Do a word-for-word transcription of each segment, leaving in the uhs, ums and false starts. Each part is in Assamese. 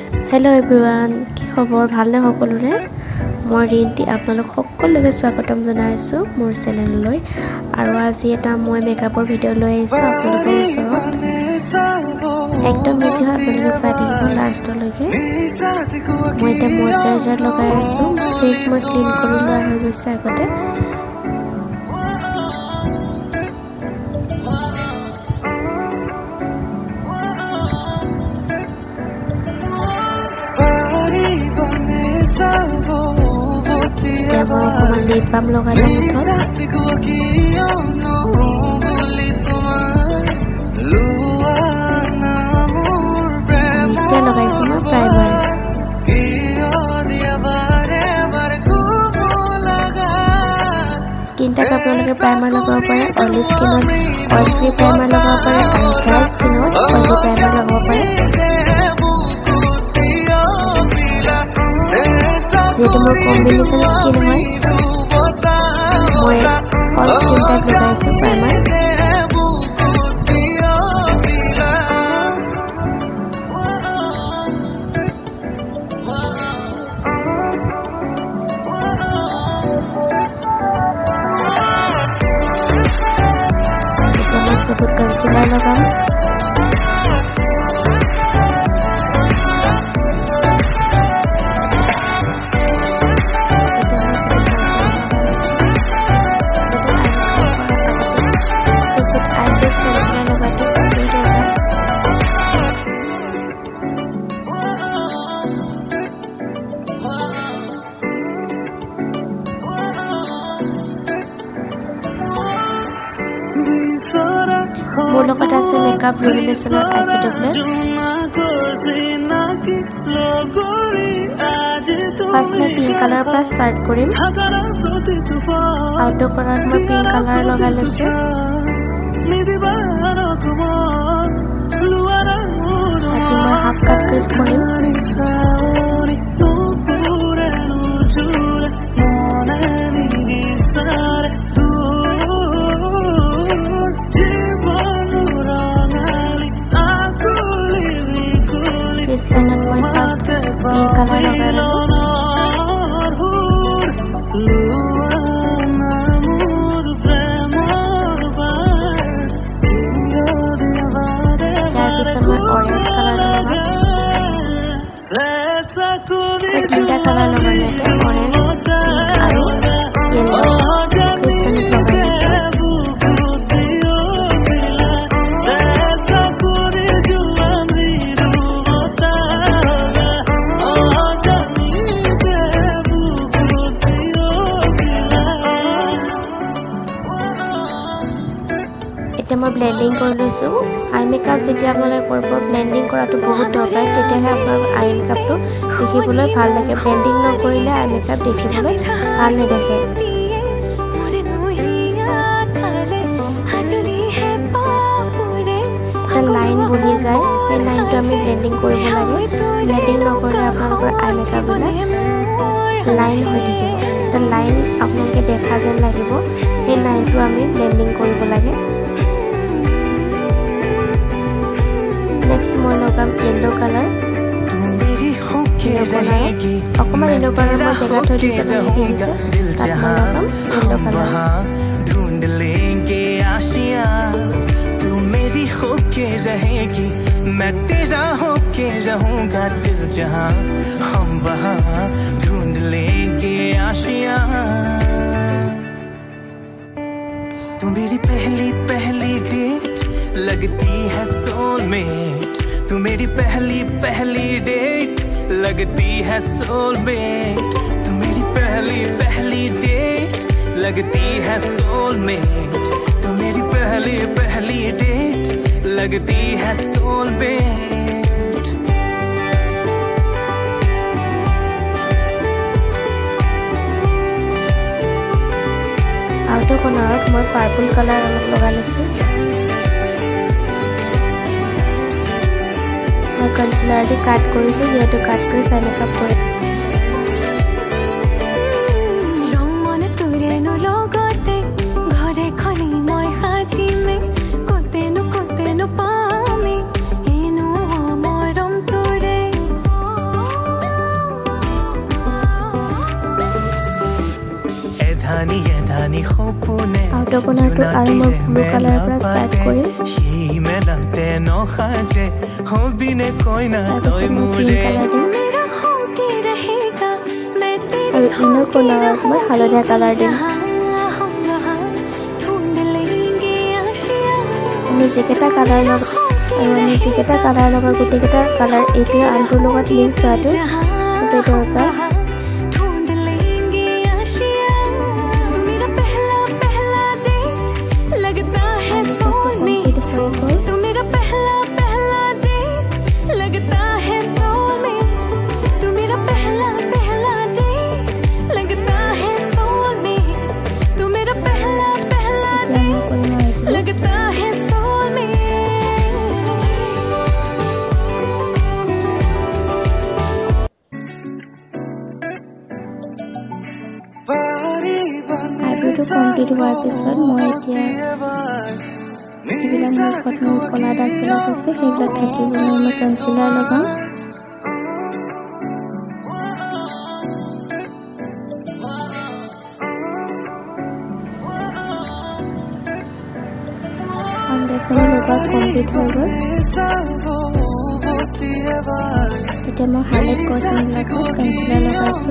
Hello everyone, কি খবৰ ভালনে সকলোৰে মই ৰিন্টি আপোনালোক সকলোকে স্বাগতম জনাইছো মোৰ চেনেললৈ আৰু আজি এটা মই মেকআপৰ ভিডিও লৈ আহিছো আপোনালোকৰ ওচৰত একদম বেছি আপোনালোকে চাই থাকিব লাষ্টলৈকে মই এটা ময়শ্চাৰাইজাৰ লগাই আছো ফেস মই ক্লিন কৰি লোৱা হৈ গৈছে আগতে Demo como lip balm loga lang ito. Ito lagay sa mga primer. Skin type up lagay primer lagaw pa rin. Oily skin on oil free primer lagaw pa rin. And dry skin on oily primer lagaw pa rin. যেটো মোৰ কম্বিনেশন স্কিন হয় মই অল স্কিন টাইপ লগাইছো প্ৰাইমাৰ এটা মই চকুত কনচিলাৰ লগাম concealer लगाते कंप्लीट होगा मोर লগত আছে মেকআপ ৰিভিলেশনৰ আইশ্যাডো ফাৰ্স্ট মই পিংক কালাৰ পৰা ষ্টাৰ্ট কৰিম আউটডোৰ কৰাত মই পিংক কালাৰ লগাই লৈছো আজি মই হাফ কাট ক্ৰিজ কৰিম ক্ৰিজ লাইনত মই ফাৰ্ষ্ট পিংক কালাৰ লগাই ল'লো मैं ऑरेंज कलर लगा मैं तीनटा कलर लगाने थे ऑरेंज पिंक और येलो क्रिस्टल लगाने से मैं ब्लेंडिंग कर लैसो आई मेकअप जेतिया आपनाले करब ब्लेंडिंग करातो बहुत दरकार तेतियाहे आपनार आई मेकअपটো দেখিবলৈ ভাল লাগে ব্লেন্ডিং নকৰিলে आई मेकअप দেখিবলৈ ভাল নেদেখে এটা লাইন বহি যায় এই লাইনটো আমি ব্লেন্ডিং কৰিব লাগে ব্লেন্ডিং নকৰিলে আপোনালোকৰ आई मेकअप বিলাক লাইন হৈ থাকিব এটা লাইন আপোনালোকে দেখা যেন লাগিব এই লাইনটো আমি ব্লেন্ডিং কৰিব লাগে नेक्स्ट মই লগাম येलो कलर तू मेरी होके रहेगी অকমান येलो कलर মই জেগা থৈ দিছো দিছে তাত মই লগাম येलो कलर ढूंढ लेंगे आशियां तू मेरी होके रहेगी मैं तेरा होके रहूंगा दिल जहां हम वहां ढूंढ लेंगे आशियां तू मेरी पहली पहली डेट लगती है सोलमेट तू मेरी पहली पहली डेट लगती है सोलमेट तू मेरी पहली पहली डेट लगती है सोलमेट तू मेरी पहली पहली डेट लगती है सोलमेट आउटर कॉर्नरत मैं पर्पल कलर अलग लगा लैसो मैं कंसीलर दी काट কৰিছো যেহেতু কাট কৰি চাই মেকআপ কৰি ৰং মনে তোৰে ন লগতে ঘৰে খনি মই হাজি মে কোতেনো কোতেনো পামি এনো মৰম তোৰে আউটাৰ কৰ্ণাৰটো আৰু মই ব্লু কালাৰৰ পৰা ষ্টাৰ্ট কৰিম তাৰপিছত মই গ্ৰীণ কালাৰ দিম আৰু ইনাৰ কৰ্ণাৰত মই হালধীয়া কালাৰ দিম আমি যিকেইটা কালাৰ লগ আৰু আমি যিকেইটা কালাৰ লগা গোটেইকেইটা কালাৰ এইটোৱে আনটোৰ লগত মিক্স হোৱাটো গোটেই দৰকাৰ আইব্ৰ'টো কমপ্লিট হোৱাৰ পিছত মই এতিয়া যিবিলাক মুখত মোৰ কলা দাগবিলাক আছে সেইবিলাক থাকিবলৈ মই কনচিলাৰ লগাম ফাউণ্ডেশ্যন লগোৱা কমপ্লিট হৈ গ'ল এতিয়া মই হাইলাইট কৰ্চনবিলাকত কনচিলাৰ লগাইছোঁ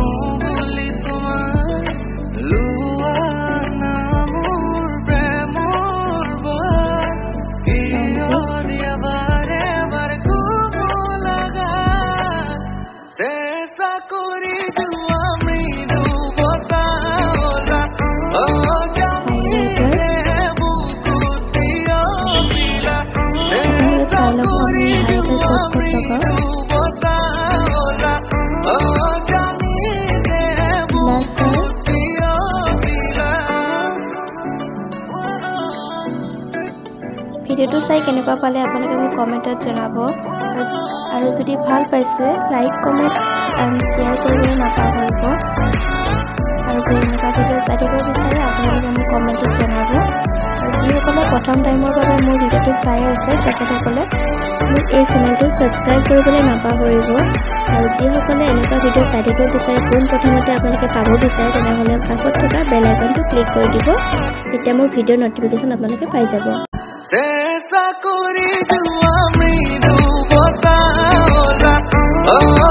ভিডিওটো চাই কেনেকুৱা পালে আপোনালোকে মোক কমেণ্টত জনাব আৰু যদি ভাল পাইছে লাইক কমেণ্ট আৰু শ্বেয়াৰ কৰিবলৈ নাপাহৰিব আৰু যদি এনেকুৱা ভিডিঅ' চাই থাকিব বিচাৰে আপোনালোকে মোক কমেণ্টত জনাব আৰু যিসকলে প্ৰথম টাইমৰ বাবে মোৰ ভিডিঅ'টো চাই আছে তেখেতসকলে মোক এই চেনেলটো ছাবস্ক্ৰাইব কৰিবলৈ নাপাহৰিব আৰু যিসকলে এনেকুৱা ভিডিঅ' চাই থাকিব বিচাৰে পোনপ্ৰথমতে আপোনালোকে পাব বিচাৰে তেনেহ'লে কাষত থকা বেল আইকনটো ক্লিক কৰি দিব তেতিয়া মোৰ ভিডিঅ'ৰ নটিফিকেশ্যন আপোনালোকে পাই যাব Esa corrido a mí, tu bota, oh.